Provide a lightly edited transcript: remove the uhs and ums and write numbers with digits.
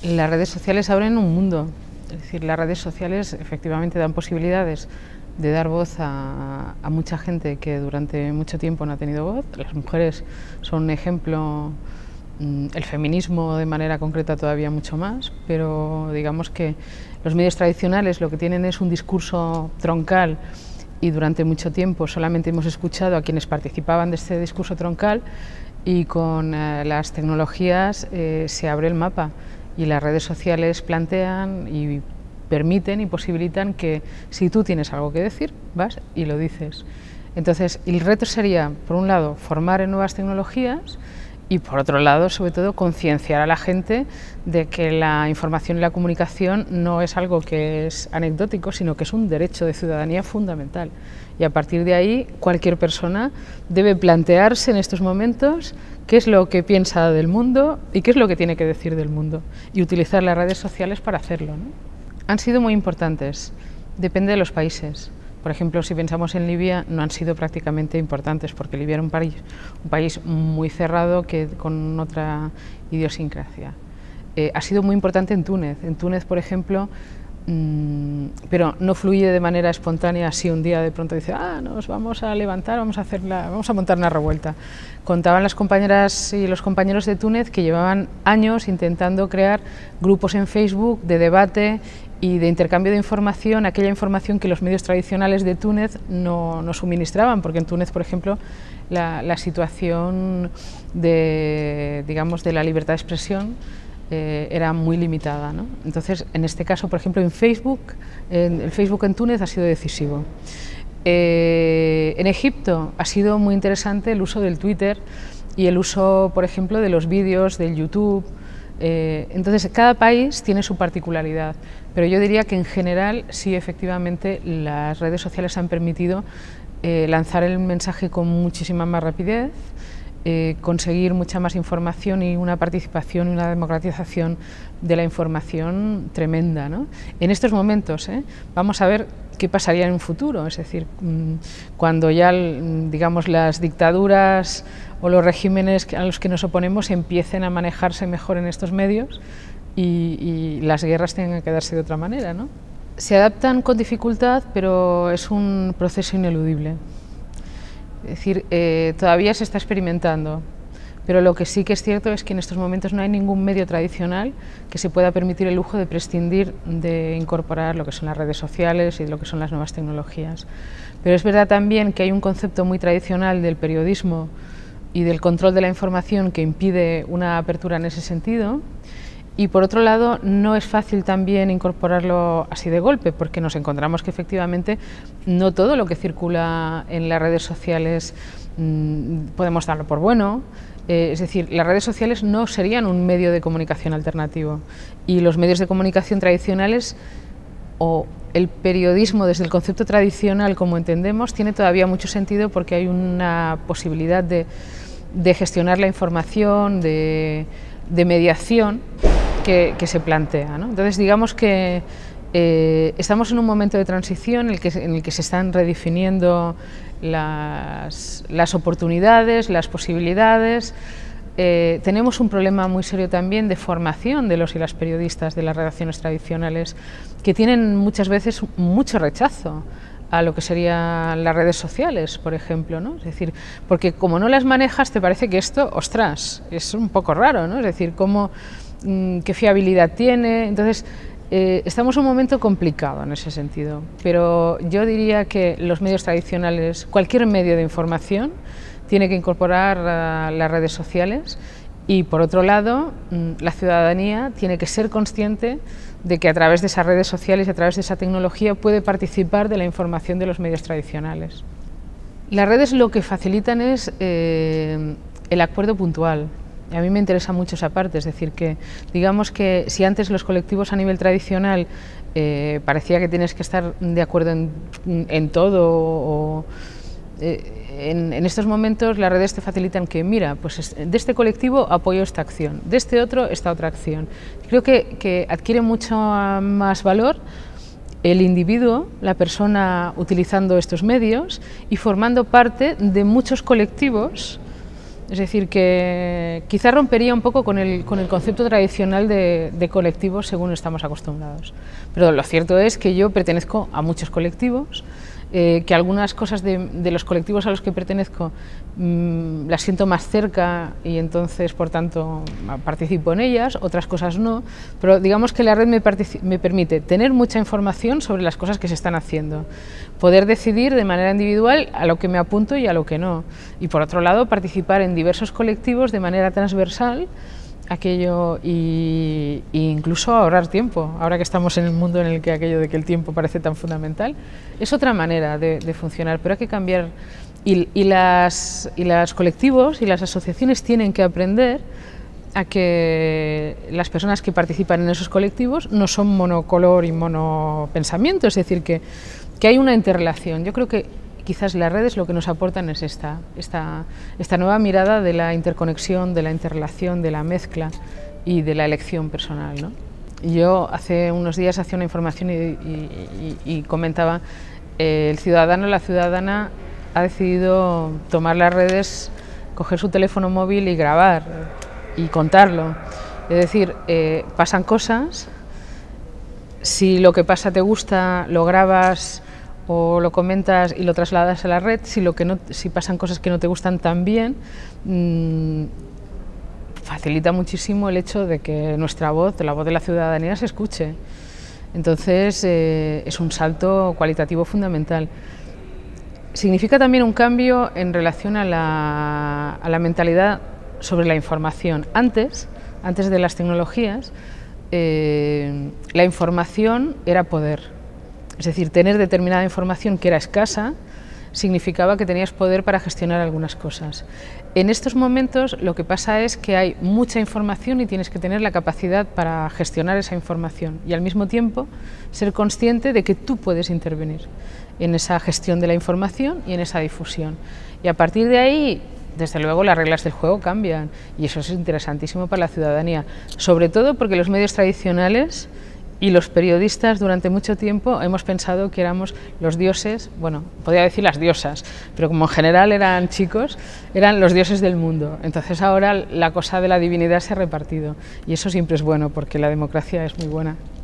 Las redes sociales abren un mundo, es decir, las redes sociales efectivamente dan posibilidades de dar voz a mucha gente que durante mucho tiempo no ha tenido voz. Las mujeres son un ejemplo, el feminismo de manera concreta todavía mucho más, pero digamos que los medios tradicionales lo que tienen es un discurso troncal y durante mucho tiempo solamente hemos escuchado a quienes participaban de este discurso troncal, y con las tecnologías se abre el mapa y las redes sociales plantean y permiten y posibilitan que si tú tienes algo que decir, vas y lo dices. Entonces, el reto sería, por un lado, formar en nuevas tecnologías y, por otro lado, sobre todo, concienciar a la gente de que la información y la comunicación no es algo que es anecdótico, sino que es un derecho de ciudadanía fundamental. Y a partir de ahí, cualquier persona debe plantearse en estos momentos qué es lo que piensa del mundo y qué es lo que tiene que decir del mundo, y utilizar las redes sociales para hacerlo, ¿no? Han sido muy importantes, depende de los países. Por ejemplo, si pensamos en Libia, no han sido prácticamente importantes, porque Libia era un país muy cerrado con otra idiosincrasia. Ha sido muy importante en Túnez. En Túnez, por ejemplo, pero no fluye de manera espontánea, así un día de pronto dice, nos vamos a levantar, vamos a montar una revuelta. Contaban las compañeras y los compañeros de Túnez que llevaban años intentando crear grupos en Facebook de debate y de intercambio de información, aquella información que los medios tradicionales de Túnez no suministraban, porque en Túnez, por ejemplo, la situación de la libertad de expresión era muy limitada, ¿no? Entonces, en este caso, por ejemplo, el Facebook en Túnez ha sido decisivo. En Egipto ha sido muy interesante el uso del Twitter y el uso, por ejemplo, de los vídeos, del YouTube. Entonces, cada país tiene su particularidad, pero yo diría que en general sí, efectivamente, las redes sociales han permitido lanzar el mensaje con muchísima más rapidez, conseguir mucha más información y una participación y una democratización de la información tremenda, ¿no? En estos momentos, vamos a ver qué pasaría en un futuro, es decir, cuando ya, digamos, las dictaduras o los regímenes a los que nos oponemos empiecen a manejarse mejor en estos medios y las guerras tengan que darse de otra manera, ¿no? Se adaptan con dificultad, pero es un proceso ineludible. Es decir, todavía se está experimentando, pero lo que sí que es cierto es que en estos momentos no hay ningún medio tradicional que se pueda permitir el lujo de prescindir de incorporar lo que son las redes sociales y lo que son las nuevas tecnologías. Pero es verdad también que hay un concepto muy tradicional del periodismo y del control de la información que impide una apertura en ese sentido. Y por otro lado, no es fácil también incorporarlo así de golpe, porque nos encontramos que efectivamente no todo lo que circula en las redes sociales podemos darlo por bueno. Es decir, las redes sociales no serían un medio de comunicación alternativo, y los medios de comunicación tradicionales o el periodismo desde el concepto tradicional como entendemos tiene todavía mucho sentido, porque hay una posibilidad de gestionar la información, de mediación que se plantea, ¿no? Entonces, digamos que estamos en un momento de transición en el que se están redefiniendo las oportunidades, las posibilidades. Tenemos un problema muy serio también de formación de los y las periodistas de las redacciones tradicionales, que tienen muchas veces mucho rechazo a lo que serían las redes sociales, por ejemplo, ¿no? Es decir, porque como no las manejas te parece que esto, ostras, es un poco raro, ¿no? Es decir, qué fiabilidad tiene. Entonces, estamos en un momento complicado en ese sentido, pero yo diría que los medios tradicionales, cualquier medio de información, tiene que incorporar las redes sociales, y por otro lado, la ciudadanía tiene que ser consciente de que a través de esas redes sociales y a través de esa tecnología puede participar de la información de los medios tradicionales. Las redes lo que facilitan es el acuerdo puntual. A mí me interesa mucho esa parte, es decir, que digamos que si antes los colectivos a nivel tradicional parecía que tienes que estar de acuerdo en todo, en estos momentos las redes te facilitan que, mira, pues de este colectivo apoyo esta acción, de este otro esta otra acción. Creo que adquiere mucho más valor el individuo, la persona utilizando estos medios y formando parte de muchos colectivos. Es decir, que quizá rompería un poco con el concepto tradicional de colectivos según estamos acostumbrados. Pero lo cierto es que yo pertenezco a muchos colectivos, que algunas cosas de los colectivos a los que pertenezco las siento más cerca y entonces, por tanto, participo en ellas, otras cosas no, pero digamos que la red me permite tener mucha información sobre las cosas que se están haciendo, poder decidir de manera individual a lo que me apunto y a lo que no, y por otro lado participar en diversos colectivos de manera transversal, aquello y incluso ahorrar tiempo. Ahora que estamos en el mundo en el que aquello de que el tiempo parece tan fundamental, es otra manera de funcionar, pero hay que cambiar y los colectivos y las asociaciones tienen que aprender a que las personas que participan en esos colectivos no son monocolor y monopensamiento, es decir, que hay una interrelación. Yo creo que quizás las redes lo que nos aportan es esta nueva mirada de la interconexión, de la interrelación, de la mezcla y de la elección personal, ¿no? Yo hace unos días hacía una información y comentaba, el ciudadano, la ciudadana ha decidido tomar las redes, coger su teléfono móvil y grabar y contarlo. Es decir, pasan cosas, si lo que pasa te gusta, lo grabas o lo comentas y lo trasladas a la red, si pasan cosas que no te gustan también, facilita muchísimo el hecho de que nuestra voz, la voz de la ciudadanía, se escuche. Entonces es un salto cualitativo fundamental. Significa también un cambio en relación a la mentalidad sobre la información. Antes de las tecnologías, la información era poder. Es decir, tener determinada información que era escasa significaba que tenías poder para gestionar algunas cosas. En estos momentos lo que pasa es que hay mucha información y tienes que tener la capacidad para gestionar esa información y al mismo tiempo ser consciente de que tú puedes intervenir en esa gestión de la información y en esa difusión. Y a partir de ahí, desde luego, las reglas del juego cambian y eso es interesantísimo para la ciudadanía, sobre todo porque los medios tradicionales y los periodistas durante mucho tiempo hemos pensado que éramos los dioses, bueno, podría decir las diosas, pero como en general eran chicos, eran los dioses del mundo. Entonces ahora la cosa de la divinidad se ha repartido y eso siempre es bueno porque la democracia es muy buena.